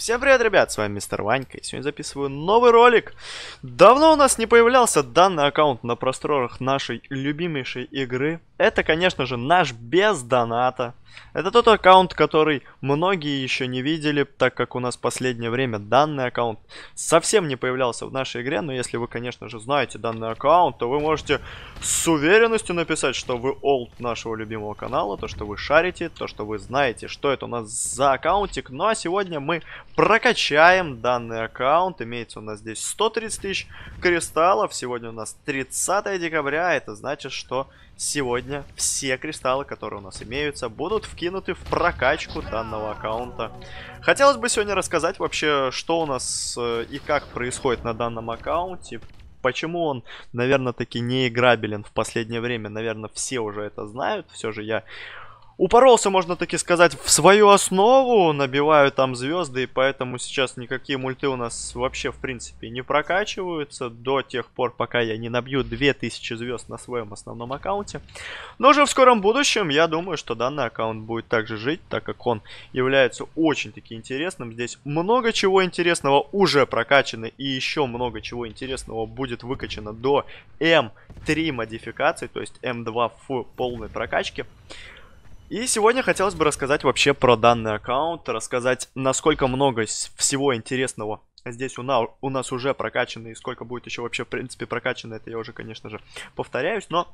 Всем привет, ребят, с вами Мистер Ванька, и сегодня записываю новый ролик. Давно у нас не появлялся данный аккаунт на просторах нашей любимейшей игры. Это, конечно же, наш без доната. Это тот аккаунт, который многие еще не видели, так как у нас в последнее время данный аккаунт совсем не появлялся в нашей игре. Но если вы, конечно же, знаете данный аккаунт, то вы можете с уверенностью написать, что вы олд нашего любимого канала, то, что вы шарите, то, что вы знаете, что это у нас за аккаунтик. Ну а сегодня мы прокачаем данный аккаунт. Имеется у нас здесь 130 тысяч кристаллов. Сегодня у нас 30 декабря. Это значит, что сегодня все кристаллы, которые у нас имеются, будут вкинуты в прокачку данного аккаунта. Хотелось бы сегодня рассказать вообще, что у нас и как происходит на данном аккаунте. Почему он, наверное, таки не играбелен в последнее время. Наверное, все уже это знают. Все же я упоролся, можно таки сказать, в свою основу, набиваю там звезды, и поэтому сейчас никакие мульты у нас вообще, в принципе, не прокачиваются до тех пор, пока я не набью 2000 звезд на своем основном аккаунте. Но уже в скором будущем, я думаю, что данный аккаунт будет также жить, так как он является очень-таки интересным. Здесь много чего интересного уже прокачано, и еще много чего интересного будет выкачано до М3 модификации, то есть М2 в полной прокачке. И сегодня хотелось бы рассказать вообще про данный аккаунт, рассказать, насколько много всего интересного здесь у нас уже прокачано, и сколько будет еще вообще, в принципе, прокачано, это я уже, конечно же, повторяюсь, но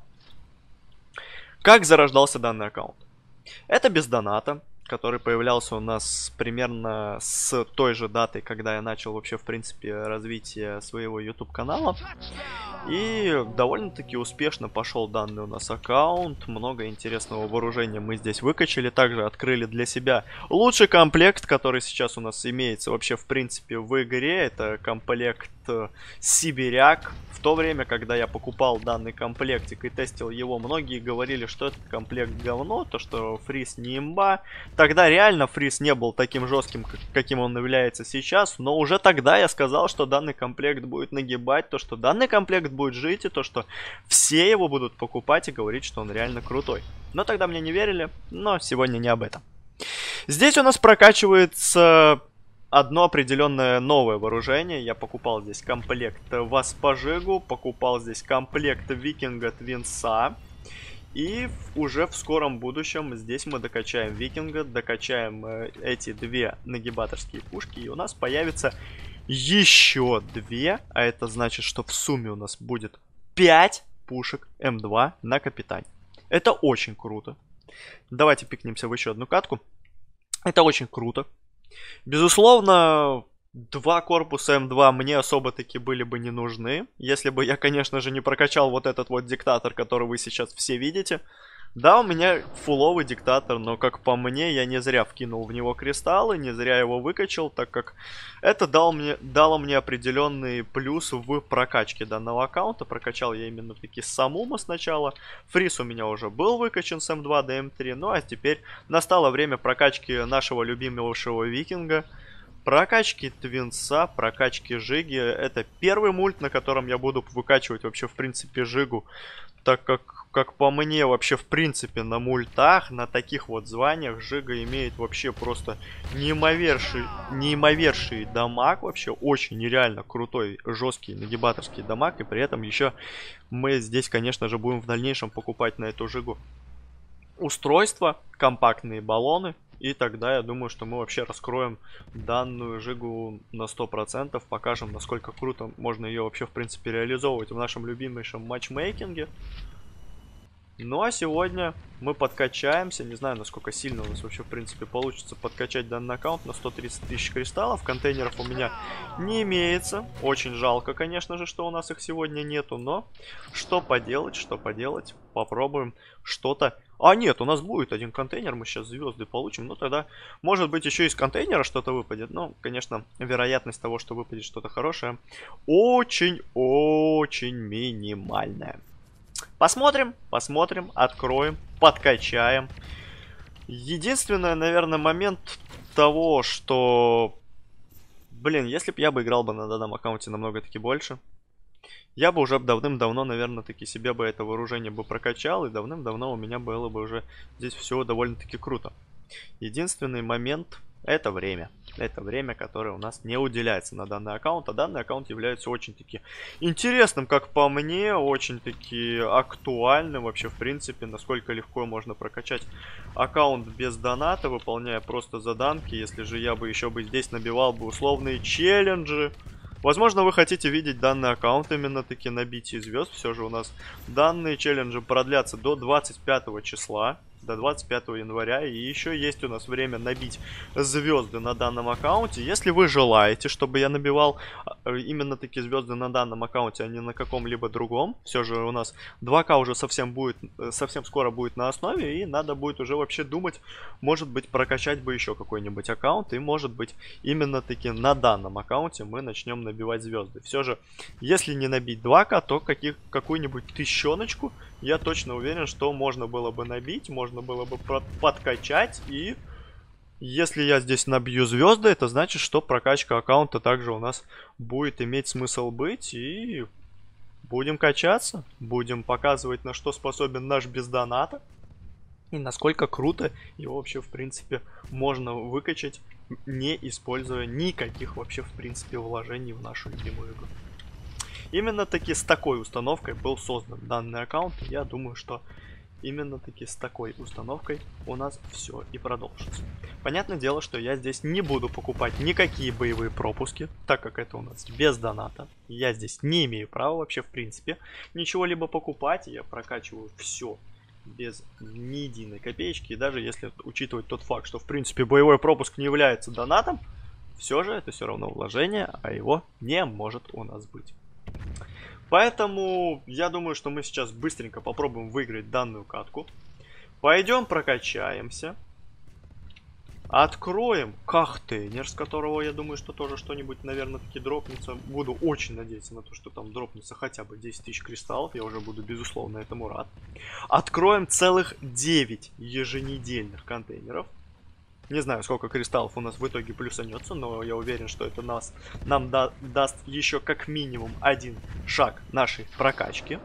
как зарождался данный аккаунт? Это без доната, который появлялся у нас примерно с той же датой, когда я начал вообще, в принципе, развитие своего YouTube канала. И довольно-таки успешно пошел данный у нас аккаунт. Много интересного вооружения мы здесь выкачали. Также открыли для себя лучший комплект, который сейчас у нас имеется вообще, в принципе, в игре. Это комплект Сибиряк. В то время, когда я покупал данный комплектик и тестил его, многие говорили, что этот комплект говно, то что фриз не имба. Тогда реально фриз не был таким жестким, каким он является сейчас, но уже тогда я сказал, что данный комплект будет нагибать, то что данный комплект будет жить, и то что все его будут покупать и говорить, что он реально крутой. Но тогда мне не верили, но сегодня не об этом. Здесь у нас прокачивается одно определенное новое вооружение. Я покупал здесь комплект Васпажигу, покупал здесь комплект Викинга Твинса. И уже в скором будущем здесь мы докачаем Викинга, докачаем эти две нагибаторские пушки, и у нас появится еще две, а это значит, что в сумме у нас будет 5 пушек М2 на капитане. Это очень круто. Давайте пикнемся в еще одну катку. Это очень круто. Безусловно, два корпуса М2 мне особо-таки были бы не нужны, если бы я, конечно же, не прокачал вот этот вот диктатор, который вы сейчас все видите. Да, у меня фуловый диктатор, но, как по мне, я не зря вкинул в него кристаллы, не зря его выкачал, так как это дало мне определенный плюс в прокачке данного аккаунта. Прокачал я именно таки с Самума сначала. Фриз у меня уже был выкачан с М2 до М3, ну а теперь настало время прокачки нашего любимого Викинга. Прокачки Твинса, прокачки Жиги. Это первый мульт, на котором я буду выкачивать вообще, в принципе, Жигу. Так как по мне, вообще, в принципе, на мультах, на таких вот званиях Жига имеет вообще просто неимоверший дамаг. Вообще, очень нереально крутой, жесткий нагибаторский дамаг. И при этом еще мы здесь, конечно же, будем в дальнейшем покупать на эту Жигу устройства, компактные баллоны. И тогда я думаю, что мы вообще раскроем данную Жигу на 100%. Покажем, насколько круто можно ее вообще, в принципе, реализовывать в нашем любимейшем матчмейкинге. Ну а сегодня мы подкачаемся. Не знаю, насколько сильно у нас вообще, в принципе, получится подкачать данный аккаунт на 130 тысяч кристаллов. Контейнеров у меня не имеется. Очень жалко, конечно же, что у нас их сегодня нету. Но что поделать, что поделать. Попробуем что-то. А нет, у нас будет один контейнер, мы сейчас звезды получим. Ну тогда, может быть, еще из контейнера что-то выпадет. Ну, конечно, вероятность того, что выпадет что-то хорошее, очень-очень минимальная. Посмотрим, откроем, подкачаем. Единственное, наверное, момент того, что... Блин, если бы я бы играл бы на данном аккаунте намного-таки больше, я бы уже давным-давно, наверное, таки себе бы это вооружение бы прокачал, и давным-давно у меня было бы уже здесь все довольно-таки круто. Единственный момент — это время. это время, которое у нас не уделяется на данный аккаунт. А данный аккаунт является очень-таки интересным, как по мне, очень-таки актуальным вообще, в принципе, насколько легко можно прокачать аккаунт без доната, выполняя просто заданки. Если же я бы еще бы здесь набивал бы условные челленджи. Возможно, вы хотите видеть данный аккаунт именно таки набитие звезд. Все же у нас данные челленджи продлятся до 25 числа. До 25 января. И еще есть у нас время набить звезды на данном аккаунте. Если вы желаете, чтобы я набивал именно такие звезды на данном аккаунте, а не на каком-либо другом. Все же у нас 2К уже совсем скоро будет на основе. И надо будет уже вообще думать, может быть, прокачать бы еще какой-нибудь аккаунт. И может быть, именно таки на данном аккаунте мы начнем набивать звезды. Все же, если не набить 2К, то какую-нибудь тысячоночку, я точно уверен, что можно было бы набить, можно было бы подкачать. И если я здесь набью звезды, это значит, что прокачка аккаунта также у нас будет иметь смысл быть. И будем качаться, будем показывать, на что способен наш без доната. И насколько круто его вообще, в принципе, можно выкачать, не используя никаких вообще, в принципе, вложений в нашу любимую игру. Именно таки с такой установкой был создан данный аккаунт. Я думаю, что именно таки с такой установкой у нас все и продолжится. Понятное дело, что я здесь не буду покупать никакие боевые пропуски, так как это у нас без доната. Я здесь не имею права вообще, в принципе, ничего-либо покупать. Я прокачиваю все без ни единой копеечки. И даже если учитывать тот факт, что, в принципе, боевой пропуск не является донатом, все же это все равно вложение, а его не может у нас быть. Поэтому я думаю, что мы сейчас быстренько попробуем выиграть данную катку. Пойдем прокачаемся. Откроем контейнер, с которого, я думаю, что тоже что-нибудь, наверное, таки дропнется. Буду очень надеяться на то, что там дропнется хотя бы 10 тысяч кристаллов. Я уже буду, безусловно, этому рад. Откроем целых 9 еженедельных контейнеров. Не знаю, сколько кристаллов у нас в итоге плюсанется, но я уверен, что это нам даст еще как минимум один шаг нашей прокачки.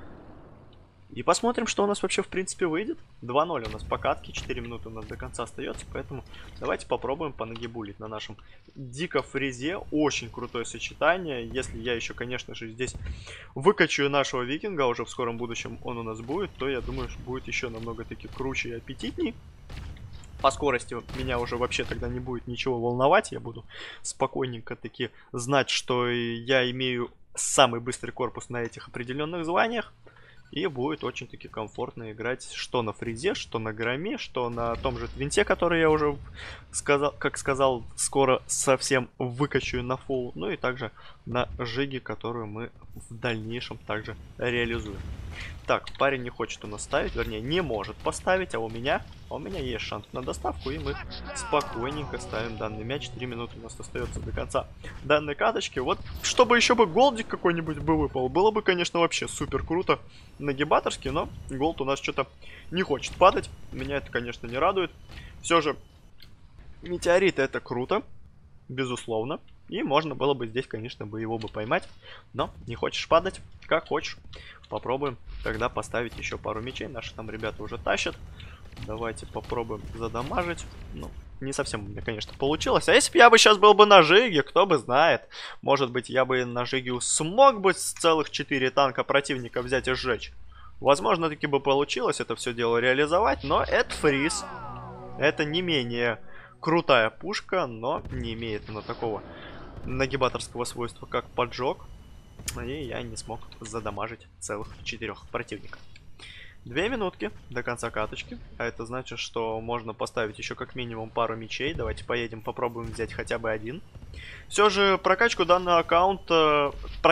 И посмотрим, что у нас вообще в принципе выйдет. 2-0 у нас по катке, 4 минуты у нас до конца остается, поэтому давайте попробуем понагибулить на нашем дико фризе. Очень крутое сочетание. Если я еще, конечно же, здесь выкачаю нашего викинга, а уже в скором будущем он у нас будет, то я думаю, что будет еще намного-таки круче и аппетитней. По скорости меня уже вообще тогда не будет ничего волновать. Я буду спокойненько таки знать, что я имею самый быстрый корпус на этих определенных званиях. И будет очень-таки комфортно играть что на фризе, что на громе, что на том же твинте, который я уже сказал, скоро совсем выкачаю на фулл. Ну и также на жиге, которую мы в дальнейшем также реализуем. Так, парень не хочет у нас ставить, вернее, не может поставить, а у меня есть шанс на доставку, и мы спокойненько ставим данный мяч. 3 минуты у нас остается до конца данной каточки. Вот, чтобы еще бы голдик какой-нибудь бы выпал, было бы, конечно, вообще супер круто нагибаторски, но голд у нас что-то не хочет падать. Меня это, конечно, не радует. Все же, метеориты это круто, безусловно. И можно было бы здесь, конечно, бы его поймать. Но не хочешь падать, как хочешь. Попробуем тогда поставить еще пару мечей. Наши там ребята уже тащат. Давайте попробуем задамажить. Ну, не совсем у меня, конечно, получилось. А если бы я бы сейчас был бы на жиге, кто бы знает. Может быть, я бы на жиге смог бы с целых 4 танка противника взять и сжечь. Возможно, таки бы получилось это все дело реализовать. Но это фриз. Это не менее крутая пушка, но не имеет она такого нагибаторского свойства, как поджог. И я не смог задамажить целых 4 противника. 2 минутки до конца каточки. А это значит, что можно поставить еще как минимум пару мечей. Давайте поедем, попробуем взять хотя бы один. Все же прокачкой данного аккаунта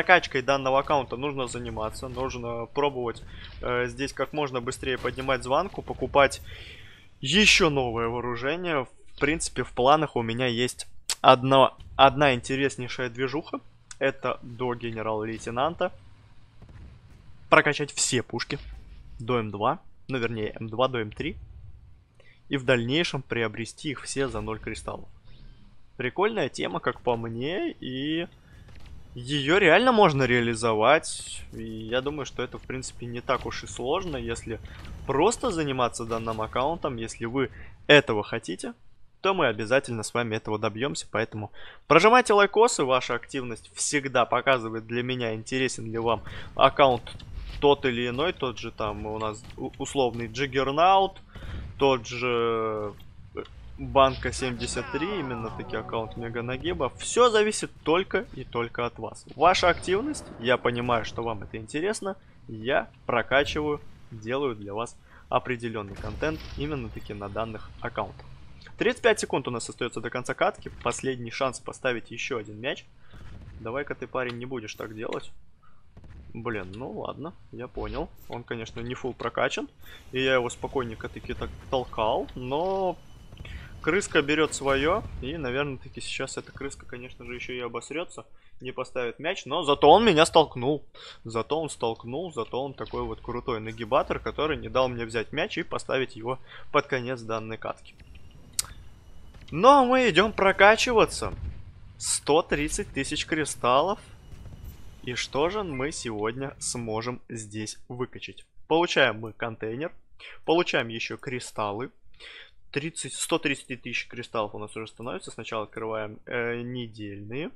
нужно заниматься. Нужно пробовать здесь как можно быстрее поднимать званку, покупать еще новое вооружение. В принципе, в планах у меня есть одна интереснейшая движуха. Это до генерал-лейтенанта. Прокачать все пушки до М2. Ну, вернее, М2 до М3. И в дальнейшем приобрести их все за 0 кристаллов. Прикольная тема, как по мне. И ее реально можно реализовать. И я думаю, что это, в принципе, не так уж и сложно. Если просто заниматься данным аккаунтом, если вы этого хотите, то мы обязательно с вами этого добьемся. Поэтому прожимайте лайкосы, ваша активность всегда показывает для меня, интересен ли вам аккаунт тот или иной. Тот же там у нас условный Джиггернаут, тот же Банка 73, именно таки аккаунт Мега Нагиба. Все зависит только и только от вас. Ваша активность, я понимаю, что вам это интересно, я прокачиваю, делаю для вас определенный контент именно таки на данных аккаунтах. 35 секунд у нас остается до конца катки. Последний шанс поставить еще один мяч. Давай-ка ты, парень, не будешь так делать. Блин, ну ладно, я понял. Он, конечно, не фулл прокачан. И я его спокойненько таки так толкал. Но крыска берет свое. И, наверное, таки сейчас эта крыска, конечно же, еще и обосрется. Не поставит мяч. Но зато он меня столкнул. Зато он такой вот крутой нагибатор, который не дал мне взять мяч и поставить его под конец данной катки. Но мы идем прокачиваться. 130 тысяч кристаллов. И что же мы сегодня сможем здесь выкачать? Получаем мы контейнер. Получаем еще кристаллы. 130 тысяч кристаллов у нас уже становится. Сначала открываем недельные.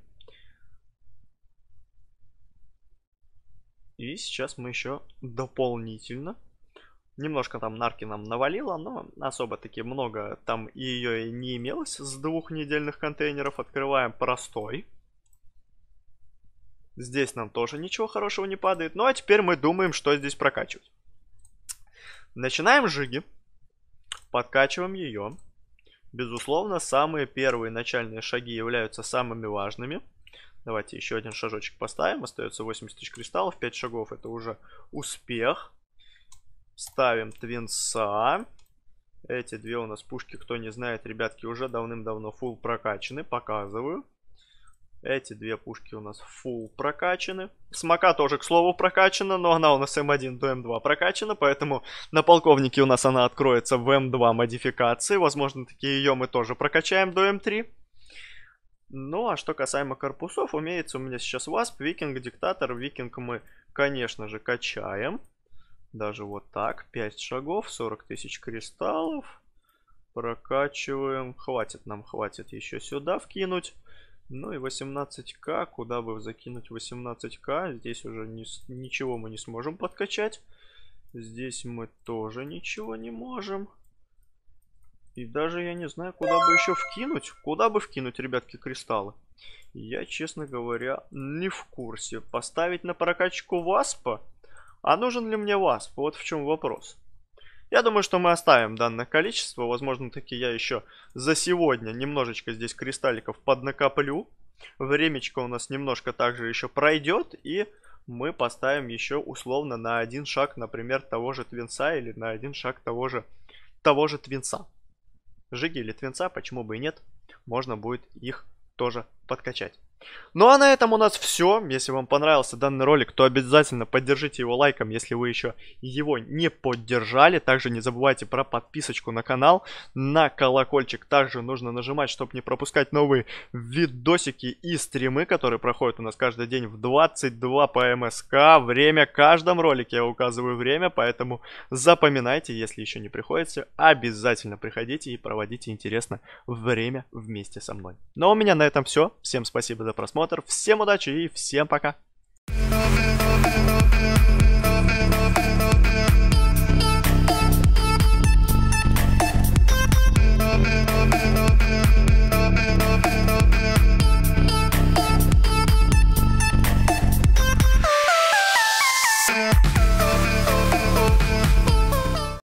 И сейчас мы еще дополнительно. Немножко там нарки нам навалило, но особо-таки много там ее и не имелось с 2 недельных контейнеров. Открываем простой. Здесь нам тоже ничего хорошего не падает. Ну а теперь мы думаем, что здесь прокачивать. Начинаем жиги. Подкачиваем ее. Безусловно, самые первые начальные шаги являются самыми важными. Давайте еще один шажочек поставим. Остается 80 тысяч кристаллов. 5 шагов это уже успех. Ставим твинса. Эти две у нас пушки, кто не знает, ребятки, уже давным-давно фулл прокачаны. Показываю. Эти две пушки у нас фулл прокачаны. Смока тоже, к слову, прокачана, но она у нас М1 до М2 прокачана, поэтому на полковнике у нас она откроется в М2 модификации. Возможно, таки ее мы тоже прокачаем до М3. Ну, а что касаемо корпусов, имеется у меня сейчас Васп, Викинг, Диктатор. Викинг мы, конечно же, качаем. Даже вот так, 5 шагов, 40 тысяч кристаллов. Прокачиваем. Хватит нам, хватит еще сюда вкинуть. Ну и 18к, куда бы закинуть 18к, здесь уже ничего мы не сможем подкачать. Здесь мы тоже ничего не можем. И даже я не знаю, куда бы еще вкинуть. Куда бы вкинуть, ребятки, кристаллы? Я, честно говоря, не в курсе. Поставить на прокачку Васпа? А нужен ли мне Васп? Вот в чем вопрос. Я думаю, что мы оставим данное количество. Возможно, таки я еще за сегодня немножечко здесь кристалликов поднакоплю. Времечко у нас немножко также еще пройдет. И мы поставим еще условно на один шаг, например, того же твинса. Или на один шаг того же твинса. Жиги или твинса, почему бы и нет. Можно будет их тоже подкачать. Ну а на этом у нас все. Если вам понравился данный ролик, то обязательно поддержите его лайком, если вы еще его не поддержали. Также не забывайте про подписочку на канал, на колокольчик также нужно нажимать, чтобы не пропускать новые видосики и стримы, которые проходят у нас каждый день в 22 по МСК. Время в каждом ролике я указываю время, поэтому запоминайте, если еще не приходите, обязательно приходите и проводите интересное время вместе со мной. Ну а у меня на этом все. Всем спасибо за просмотр, всем удачи и всем пока!